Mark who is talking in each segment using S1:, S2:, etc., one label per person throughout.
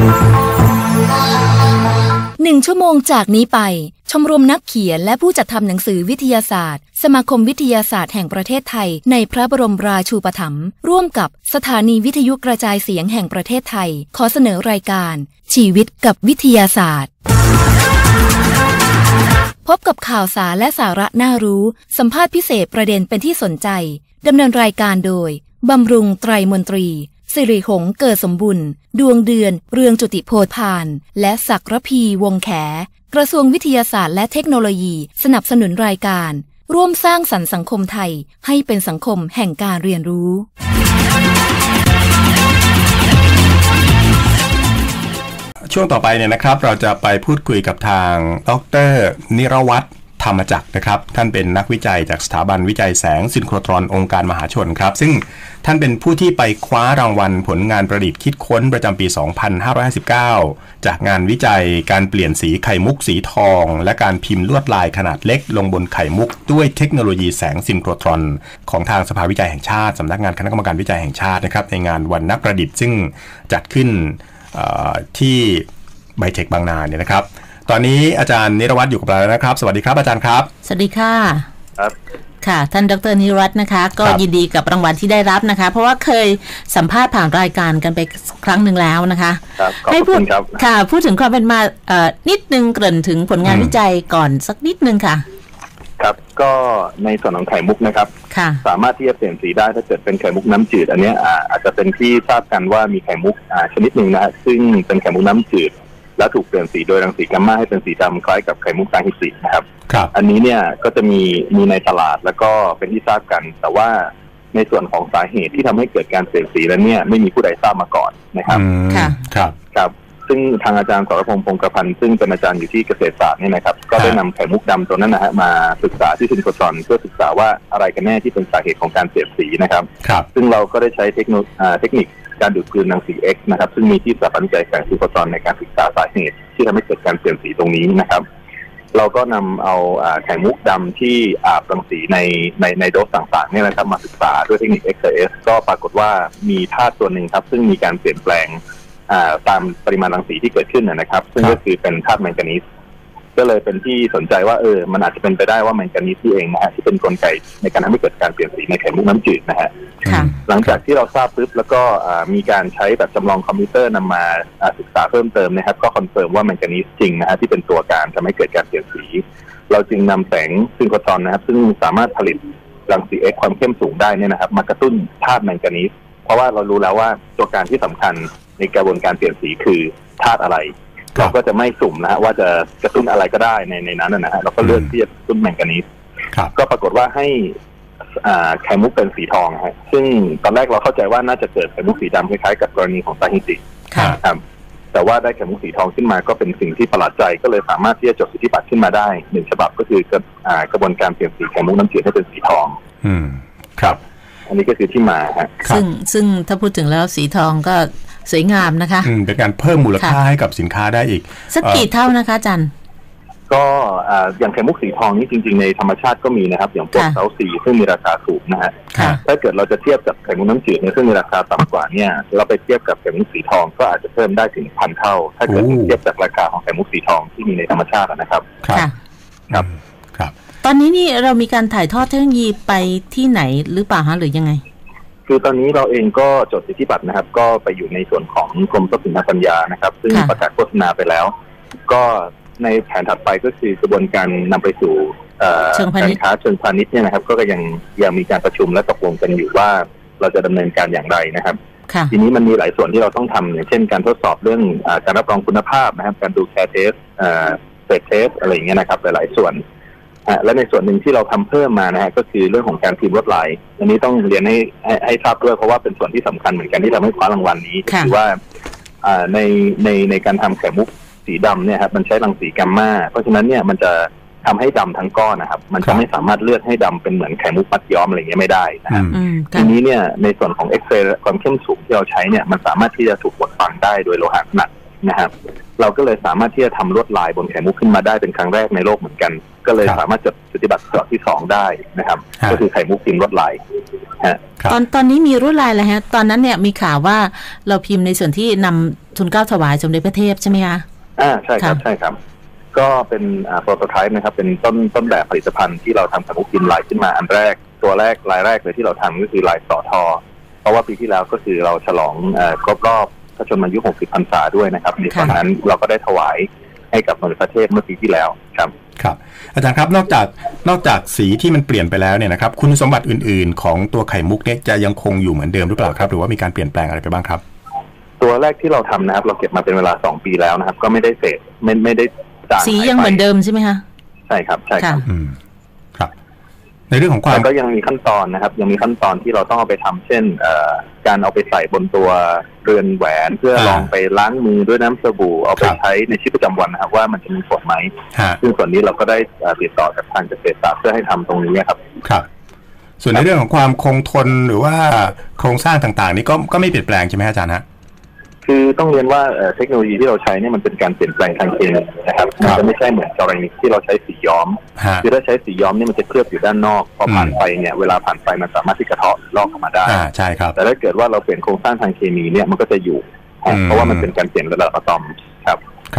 S1: 1 ชั่วโมงจากนี้ไปชมรมนักเขียนและผู้จัดทำหนังสือวิทยาศาสตร์สมาคมวิทยาศาสตร์แห่งประเทศไทยในพระบรมราชูปถัมภ์ร่วมกับสถานีวิทยุกระจายเสียงแห่งประเทศไทยขอเสนอรายการชีวิตกับวิทยาศาสตร์พบกับข่าวสารและสาระน่ารู้สัมภาษณ์พิเศษประเด็นเป็นที่สนใจดำเนินรายการโดยบำรุงไตรมนตรีสิริหงส์เกิดสมบุญดวงเดือนเรืองจุติโพธิ์พานและศักระพีวงแขกระทรวงวิทยาศาสตร์และเทคโนโลยีสนับสนุนรายการร่วมสร้างสรรค์สังคมไทยให้เป็นสังคมแห่งการเรียนรู้
S2: ช่วงต่อไปเนี่ยนะครับเราจะไปพูดคุยกับทางดร.นิรวัฒน์ธรรมจักรนะครับท่านเป็นนักวิจัยจากสถาบันวิจัยแสงซินโครตรอนองค์การมหาชนครับซึ่งท่านเป็นผู้ที่ไปคว้ารางวัลผลงานประดิษฐ์คิดค้นประจำปี 2559 จากงานวิจัยการเปลี่ยนสีไข่มุกสีทองและการพิมพ์ลวดลายขนาดเล็กลงบนไข่มุกด้วยเทคโนโลยีแสงซินโครตรอนของทางสภาวิจัยแห่งชาติสำนักงานคณะกรรมการวิจัยแห่งชาตินะครับในงานวันนักประดิษฐ์ซึ่งจัดขึ้นที่ไบเทคบางนาเนี่ยนะครับตอนนี้อาจารย์นิรวัฒน์อยู่กับเราแล้วนะครับสวัสดีครับอาจารย์ครับ
S3: สวัสดีค่ะ
S4: ครับ
S3: ค่ะท่านดร.นิรวัฒน์นะคะก็ยินดีกับรางวัลที่ได้รับนะคะเพราะว่าเคยสัมภาษณ์ผ่านรายการกันไปครั้งหนึ่งแล้วนะคะ
S4: ให้พูด
S3: ค่ะพูดถึงความเป็นมานิดนึงเกริ่นถึงผลงานวิจัยก่อนสักนิดนึงค่ะ
S4: ครับก็ในส่วนของไข่มุกนะครับสามารถที่จะเปลี่ยนสีได้ถ้าเกิดเป็นไข่มุกน้ำจืดอันนี้อาจจะเป็นที่ทราบกันว่ามีไข่มุกชนิดหนึ่งนะซึ่งเป็นไข่มุกน้ำจืดแล้วถูกเปลี่ยนสีโดยรังสีกัมมาให้เป็นสีดำคล้ายกับไข่มุกซาฮิสินะครับอันนี้เนี่ยก็จะมีในตลาดแล้วก็เป็นที่ทราบกันแต่ว่าในส่วนของสาเหตุที่ทำให้เกิดการเปลี่ยนสีแล้วเนี่ยไม่มีผู้ใดทราบมาก่อนนะครับครับซึ่งทางอาจารย์สรพงษ์ พงศ์กระพันธ์ซึ่งเป็นอาจารย์อยู่ที่เกษตรศาสตร์เนี่ยนะครับก็ได้นำไข่มุกดำตัวนั้นนะฮะมาศึกษาที่ซินโครตรอนเพื่อศึกษาว่าอะไรกันแน่ที่เป็นสาเหตุของการเปลี่ยนสีนะครับซึ่งเราก็ได้ใช้เทคนิคการดูดกลืนรังสี X นะครับซึ่งมีที่สถาบันวิจัยแสงซินโครตรอนในการศึกษาสาเหตุที่ทำให้เกิดการเปลี่ยนสีตรงนี้นะครับเราก็นำเอาไข่มุกดำที่อาบรังสีในโดสต่างๆเนี่ยนะครับมาศึกษาด้วยเทคนิค XRS ก็ปรากฏว่ามีธาตุตัวหนึ่งครับซึ่งมีการเปลี่ยนแปลงตามปริมาณรังสีที่เกิดขึ้นนะครับซึ่งก็คือเป็นธาตุแมงกานีสก็เลยเป็นที่สนใจว่ามันอาจจะเป็นไปได้ว่าแมงกานีสที่เองนะฮะที่เป็นกลไกในการทำให้เกิดการเปลี่ยนสีในไข่มุกน้ำจืดนะฮะหลังจากที่เราทราบปุ๊บแล้วก็มีการใช้แบบจำลองคอมพิวเตอร์นำมาศึกษาเพิ่มเติมนะครับก็คอนเฟิร์มว่าแมงกานีสจริงนะฮะที่เป็นตัวการทำให้เกิดการเปลี่ยนสีเราจึงนำแสงซินโครตรอนนะครับซึ่งสามารถผลิตรังสี X ความเข้มสูงได้เนี่ยนะครับมากระตุ้นธาตุแมงกานีสเพราะว่าเรารู้แล้วว่าตัวการที่สำคัญในกระบวนการเปลี่ยนสีคือธาตุอะไรเราก็จะไม่สุ่มนะฮะว่าจะกระตุ้นอะไรก็ได้ในนั้นนะฮะเราก็เลือกที่จะกระตุ้นแมงกานีสก็ปรากฏว่าให้ไข่มุกเป็นสีทองฮะซึ่งตอนแรกเราเข้าใจว่าน่าจะเกิดไข่มุกสีดำคล้ายๆกับกรณีของซาฮิสิครับแต่ว่าได้ไข่มุกสีทองขึ้นมาก็เป็นสิ่งที่ประหลาดใจก็เลยสามารถที่จะจดสิทธิบัตรขึ้นมาได้1ฉบับก็คือกระบวนการเปลี่ยนสีไข่มุกน้ำจืดให้เป็นสีทอง
S2: ครับ
S4: อันนี้ก็คือที่มาฮะ
S3: ซึ่งถ้าพูดถึงแล้วสีทองก็สวยงามนะคะ
S2: เป็นการเพิ่มมูลค่าให้กับสินค้าได้อีก
S3: สักกี่เท่านะคะอาจารย์
S4: ก็อย่างไข่มุกสีทองนี่จริงๆในธรรมชาติก็มีนะครับอย่างพวกเซาซีซึ่งมีราคาสูงนะฮะถ้าเกิดเราจะเทียบกับไข่มุกน้ำจืดเนี่ยซึ่งมีราคาต่ำกว่าเนี่ยเราไปเทียบกับไข่มุกสีทองก็อาจจะเพิ่มได้ถึง1,000 เท่าถ้าเกิดเทียบจากราคาของไข่มุกสีทองที่มีในธรรมชาตินะครับ
S2: ครับ
S3: ตอนนี้นี่เรามีการถ่ายทอดเทคโนโลยีไปที่ไหนหรือเปล่าฮะหรือยังไง
S4: คือตอนนี้เราเองก็จดสิทธิบัตรนะครับก็ไปอยู่ในส่วนของกรมทรัพย์สินทางปัญญานะครับซึ่งประกาศโฆษณาไปแล้วก็ในแผนถัดไปก็คือกระบวนการนำไปสู่การค้าเชิงพาณิชย์เนี่ยนะครับก็ยังมีการประชุมและตกลงกันอยู่ว่าเราจะดำเนินการอย่างไรนะครับทีนี้มันมีหลายส่วนที่เราต้องทำอย่างเช่นการทดสอบเรื่องการรับรองคุณภาพนะครับการดูแคร์เทสเฟสเทสอะไรอย่างเงี้ยนะครับหลายๆส่วนและในส่วนหนึ่งที่เราทำเพิ่มมานะฮะก็คือเรื่องของการพิมพ์ลวดลายอันนี้ต้องเรียนให้ทราบด้วยเพราะว่าเป็นส่วนที่สำคัญเหมือนกันที่ทำให้คว้ารางวัลนี้คือว่าในการทำไข่มุกสีดำเนี่ยครับมันใช้รังสีกัมมาเพราะฉะนั้นเนี่ยมันจะทำให้ดำทั้งก้อนนะครับมันจะไม่สามารถเลือกให้ดำเป็นเหมือนไข่มุกมัดย้อมอะไรเงี้ยไม่ได้นะครับทีนี้เนี่ยในส่วนของเอ็กเรย์ความเข้มสูงที่เราใช้เนี่ยมันสามารถที่จะถูกบดบังได้โดยโลหะหนักนะครับเราก็เลยสามารถที่จะทำลวดลายบนไข่มุกขึ้นมาได้เป็นครั้งแรกในโลกเหมือนกันก็เลยสามารถจดสิทธิบัตรฉบับที่2ได้นะครับก็คือไข่มุกพิมพ์ลวดลาย
S3: ตอนนี้มีรุ่นลายอะไรฮะตอนนั้นเนี่ยมีข่าวว่าเราพิมพ์ในส่วนที่นำทุนเกล้าถวายสมเด็จพระเทพใช่ไหมคะ
S4: ใช่ครับใช่ครับก็เป็นโปรโตไทป์นะครับเป็นต้นแบบผลิตภัณฑ์ที่เราทำไข่มุกพิมพ์ลายขึ้นมาอันแรกตัวแรกลายแรกเลยที่เราทำก็คือลายสอทอเพราะว่าปีที่แล้วก็คือเราฉลองครบรอบพระชนมายุ60 พรรษาด้วยนะครับในตอนนั้นเราก็ได้ถวายให้กับสมเด็จพระเทพเมื่อปีที่แล้วครับ
S2: ครับอาจารย์ครับนอกจากสีที่มันเปลี่ยนไปแล้วเนี่ยนะครับคุณสมบัติอื่นๆของตัวไข่มุกเนี่ยจะยังคงอยู่เหมือนเดิมหรือเปล่าครับหรือว่ามีการเปลี่ยนแปลงอะไรไปบ้างครับ
S4: ตัวแรกที่เราทำนะครับเราเก็บมาเป็นเวลา2 ปีแล้วนะครับก็ไม่ได้เสร็จไม่ได้จาง
S3: สียังเหมือนเดิมใช่ไหมคะ
S4: ใช่ครับใช่ครับ
S2: ครับในเรื่องของความ
S4: ก็ยังมีขั้นตอนนะครับยังมีขั้นตอนที่เราต้องเอาไปทำเช่นการเอาไปใส่บนตัวเรือนแหวนเพื่อลองไปล้างมือด้วยน้ำสบู่เอาไปใช้ในชีวิตประจำวันนะครับว่ามันจะมีผลไหมซึ่งส่วนนี้เราก็ได้ติดต่อกับทางเกษตรศาสตร์เพื่อให้ทำตรงนี้ครับ
S2: ครับส่วนในเรื่องของความคงทนหรือว่าโครงสร้างต่างๆนี่ก็ไม่เปลี่ยนแปลงใช่ไหมอาจารย์ฮะ
S4: คือต้องเรียนว่าเทคโนโลยีที่เราใช้เนี่ยมันเป็นการเปลี่ยนแปลงทางเคมีนะครับมันจะไม่ใช่เหมือนกรณีที่เราใช้สีย้อมคือถ้าใช้สีย้อมเนี่ยมันจะเคลือบอยู่ด้านนอกพอผ่านไปเนี่ยเวลาผ่านไปมันสามารถที่กระเทาะลอกออกมาได้
S2: ใช่ครับ
S4: แต่ถ้าเกิดว่าเราเปลี่ยนโครงสร้างทางเคมีเนี่ยมันก็จะอยู่เพราะว่ามันเป็นการเปลี่ยนระดับอะตอมครับ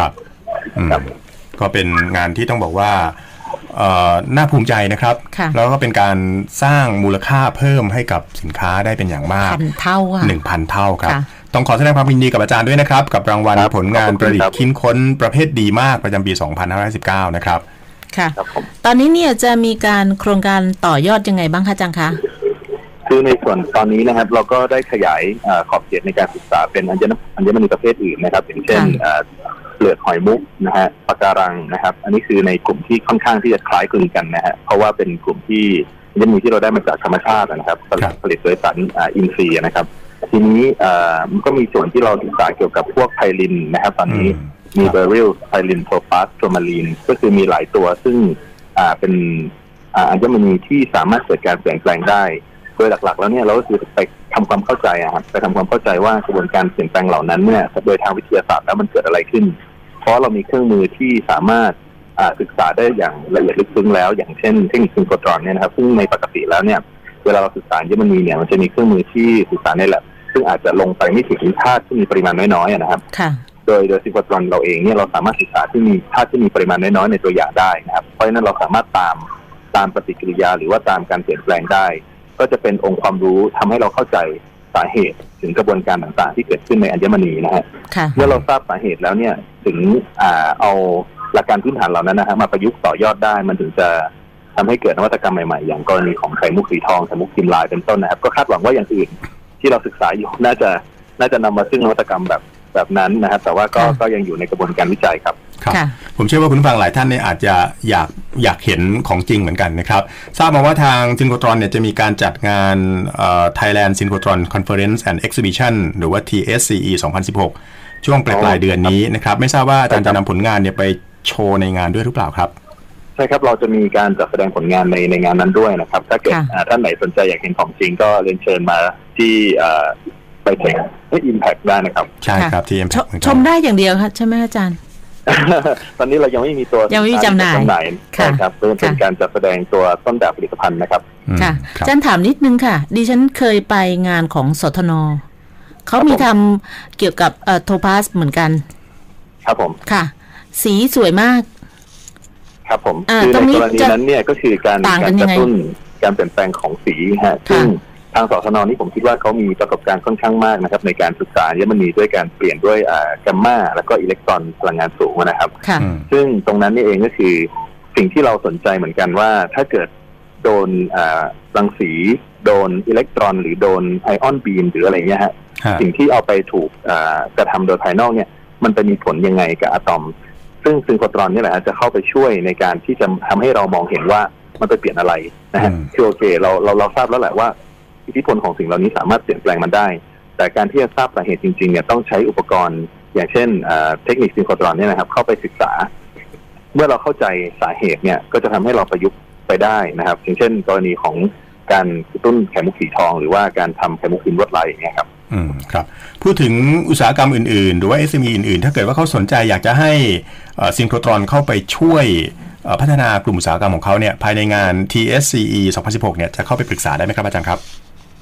S2: ก็เป็นงานที่ต้องบอกว่าน่าภูมิใจนะครับแล้วก็เป็นการสร้างมูลค่าเพิ่มให้กับสินค้าได้เป็นอย่างมาก
S3: 1,000 เท่าค่ะ
S2: 1,000 เท่าครับต้องขอแสดงความยินดีกับอาจารย์ด้วยนะครับกับรางวัลผลงานประดิษฐ์คิดค้นประเภทดีมากประจำปี 2519 นะครับ
S3: ค่ะตอนนี้เนี่ยจะมีการโครงการต่อยอดยังไงบ้างคะอาจารย์คะ
S4: คือในส่วนตอนนี้นะครับเราก็ได้ขยายขอบเขตในการศึกษาเป็นอัญมณีประเภทอื่นนะครับอย่างเช่นเปลือกหอยมุกนะฮะปะการังนะครับอันนี้คือในกลุ่มที่ค่อนข้างที่จะคล้ายคลึงกันนะฮะเพราะว่าเป็นกลุ่มที่อัญมณีที่เราได้มาจากธรรมชาตินะครับผลิตโดยสารอินทรีย์นะครับทีนี้มันก็มีส่วนที่เราศึกษาเกี่ยวกับพวกไพลินนะครับตอนนี้มีเบอริลไพลินโทปาสโทมาลีนก็คือมีหลายตัวซึ่งเป็นอัญมณีที่สามารถเกิดการเปลี่ยนแปลงได้โดยหลักๆแล้วเนี่ยเราก็คือไปทำความเข้าใจครับไปทำความเข้าใจว่ากระบวนการเปลี่ยนแปลงเหล่านั้นเนี่ยโดยทางวิทยาศาสตร์แล้วมันเกิดอะไรขึ้นเพราะเรามีเครื่องมือที่สามารถศึกษาได้อย่างละเอียดลึกซึ้งแล้วอย่างเช่นเทคนิคซิงโครตรอนเนี่ยนะครับซึ่งในปกติแล้วเนี่ยเวลาเราศึกษาอัญมณีเนี่ยมันจะมีเครื่องมือที่ศึกษาในแลบซึ่งอาจจะลงไปไม่ถึงธาตุที่มีปริมาณน้อยๆนะครับโดยซิงโครตรอนเราเองเนี่ยเราสามารถศึกษาที่มีธาตุที่มีปริมาณน้อยๆในตัวอย่างได้นะครับเพราะฉะนั้นเราสามารถตามปฏิกิริยาหรือว่าตามการเปลี่ยนแปลงได้ก็จะเป็นองค์ความรู้ทำให้เราเข้าใจสาเหตุถึงกระบวนการต่างๆที่เกิดขึ้นในอัญมณีนะฮะเมื่อเราทราบสาเหตุแล้วเนี่ยถึงเอาหลักการพื้นฐานเหล่านั้นนะครับมาประยุกต์ต่อยอดได้มันถึงจะทำให้เกิดนวัตกรรมใหม่ๆอย่างกรณีของไข่มุกสีทองไข่มุกพิมพ์ลายเป็นต้นนะครับก็คาดหวังว่าอย่างอื่นที่เราศึกษาอยู่น่าจะนำมาซึ่งนวัตกรรมแบบนั้นนะครับแต่ว่าก็ยังอยู่ในกระบวนการวิจัยครับ
S2: ผมเชื่อว่าคุณผู้ฟังหลายท่านเนี่ยอาจจะอยากเห็นของจริงเหมือนกันนะครับทราบมาว่าทางซินโครตรอนเนี่ยจะมีการจัดงาน Thailand Synchrotron Conference and Exhibition หรือว่า TSCE 2016 ช่วงปลายเดือนนี้นะครับไม่ทราบว่าอาจารย์จะนำผลงานเนี่ยไปโชว์ในงานด้วยหรือเปล่าครับ
S4: ใช่ครับเราจะมีการจัดแสดงผลงานในงานนั้นด้วยนะครับถ้าเกิดท่านไหนสนใจอยากเห็นของจริงก็เรียนเชิญมาที่ไปแข่งที่ Impact ได้นะครับ
S2: ใช่ครับที่ Impact
S3: ชมได้อย่างเดียวครับใช่ไหมอาจารย์
S4: ตอนนี้เรายังไม่มีตัว
S3: ยังไม่มีจำหน่าย
S4: ครับเป็นการจัดแสดงตัวต้นแบบผลิตภัณฑ์นะครับ
S3: ค่ะอาจารย์ถามนิดนึงค่ะดิฉันเคยไปงานของสทน.เขามีทำเกี่ยวกับโทพาสเหมือนกัน
S4: ครับผม
S3: ค่ะสีสวยมาก
S4: ครับผมคือในกรณีนั้นเนี่ยก็คือการกระตุ้นการเปลี่ยนแปลงของสีฮะซึ่งทางสทน.นี่ผมคิดว่าเขามีประสบการณ์ค่อนข้างมากนะครับในการศึกษาอัญมณีด้วยการเปลี่ยนด้วยกัมมาแล้วก็อิเล็กตรอนพลังงานสูงนะครับซึ่งตรงนั้นนี่เองก็คือสิ่งที่เราสนใจเหมือนกันว่าถ้าเกิดโดนรังสีโดนอิเล็กตรอนหรือโดนไอออนบีมหรืออะไรเงี้ยฮะสิ่งที่เอาไปถูกกระทำโดยภายนอกเนี่ยมันจะมีผลยังไงกับอะตอมซึ่งซินโครตรอนนี่แหละจะเข้าไปช่วยในการที่จะทำให้เรามองเห็นว่ามันไปเปลี่ยนอะไรนะฮะคือโอเคเราทราบแล้วแหละว่าอิทธิพลของสิ่งเหล่านี้สามารถเปลี่ยนแปลงมันได้แต่การที่จะทราบสาเหตุจริงๆเนี่ยต้องใช้อุปกรณ์อย่างเช่นเทคนิคซินโครตรอนเนี่ยนะครับเข้าไปศึกษาเมื่อเราเข้าใจสาเหตุเนี่ยก็จะทำให้เราประยุกต์ไปได้นะครับอย่างเช่นกรณีของการกระตุ้นไข่มุกสีทองหรือว่าการทำไข่มุกพิมพ์ลวดลายอย่างเงี้ยครับ
S2: ครับพูดถึงอุตสาหกรรมอื่นๆหรือว่า SME อื่นๆถ้าเกิดว่าเขาสนใจอยากจะให้ซินโครตรอนเข้าไปช่วยพัฒนากลุ่มอุตสาหกรรมของเขาเนี่ยภายในงาน TSCE 2016เนี่ยจะเข้าไปปรึกษาได้ไหมครับอาจารย์ครับ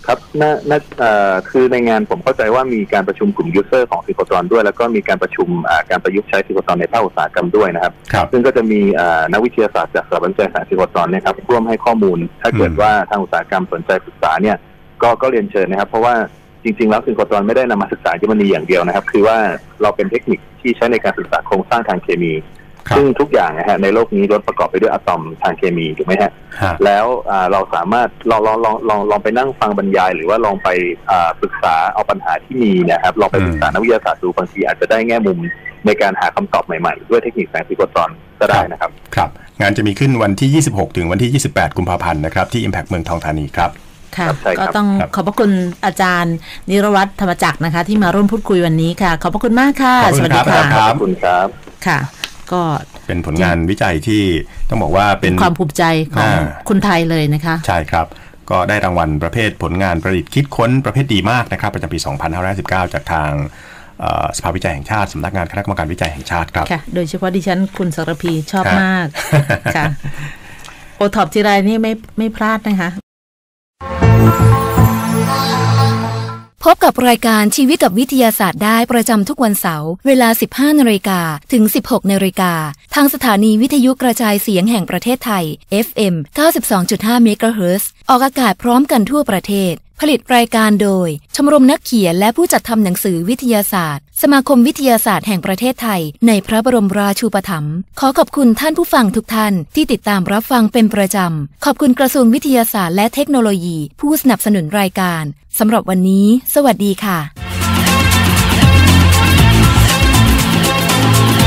S4: ครับคือในงานผมเข้าใจว่ามีการประชุมกลุ่มยูเซอร์ของซิโคตรอนด้วยแล้วก็มีการประชุมการประยุกต์ใช้ซิโคตรอนในภาคอุตสาหกรรมด้วยนะครับซึ่งก็จะมีนักวิทยาศาสตร์จากสถาบันวิจัยแสงซิโคตรอนนะครับร่วมให้ข้อมูลถ้าเกิดว่าทางอุตสาหกรรมสนใจศึกษาเนี่ยก็เรียนเชิญนะครับเพราะว่าจริงๆแล้วซิโคตรอนไม่ได้นำมาศึกษาอัญมณีอย่างเดียวนะครับคือว่าเราเป็นเทคนิคที่ใช้ในการศึกษาโครงสร้างทางเคมีซึ่งทุกอย่างนะฮะในโลกนี้ล้วนประกอบไปด้วยอะตอมทางเคมีถูกไหมฮะแล้วเราสามารถลองไปนั่งฟังบรรยายหรือว่าลองไปศึกษาเอาปัญหาที่มีนะครับลองไปศึกษานักวิทยาศาสตร์ดูบางทีอาจจะได้แง่มุมในการหาคำตอบใหม่ๆด้วยเทคนิคแสงซิโคตรอนก็ได้นะครับ
S2: ครับงานจะมีขึ้นวันที่26ถึงวันที่28กุมภาพันธ์นะครับที่ Impact เมืองทองธานีครับ
S3: ค่ะก็ต้องขอบพระคุณอาจารย์นิรวัฒน์ธรรมจักรนะคะที่มาร่วมพูดคุยวันนี้ค่ะขอบพระคุณมากค่ะ
S2: สวัสดีค่ะ
S4: ขอบคุณครับ
S3: ค่ะก็
S2: เป็นผลงานวิจัยที่ต้องบอกว่าเป็น
S3: ความภูมิใจของคนไทยเลยนะคะ
S2: ใช่ครับก็ได้รางวัลประเภทผลงานประดิษฐ์คิดค้นประเภทดีมากนะครับประจำปี2519จากทางสภาวิจัยแห่งชาติสำนักงานคณะกรรมการวิจัยแห่งชาติครับ
S3: ค่ะโดยเฉพาะดิฉันคุณสรพีชอบมากค่ะโอท็อปทีไรนี่ไม่พลาดนะคะ
S1: พบกับรายการชีวิตกับวิทยาศาสตร์ได้ประจำทุกวันเสาร์เวลา 15:00 น. ถึง 16:00 น. ทางสถานีวิทยุกระจายเสียงแห่งประเทศไทย FM 92.5 เมกะเฮิรตซ์ออกอากาศพร้อมกันทั่วประเทศผลิตรายการโดยชมรมนักเขียนและผู้จัดทำหนังสือวิทยาศาสตร์สมาคมวิทยาศาสตร์แห่งประเทศไทยในพระบรมราชูปถัมภ์ขอขอบคุณท่านผู้ฟังทุกท่านที่ติดตามรับฟังเป็นประจำขอบคุณกระทรวงวิทยาศาสตร์และเทคโนโลยีผู้สนับสนุนรายการสำหรับวันนี้สวัสดีค่ะ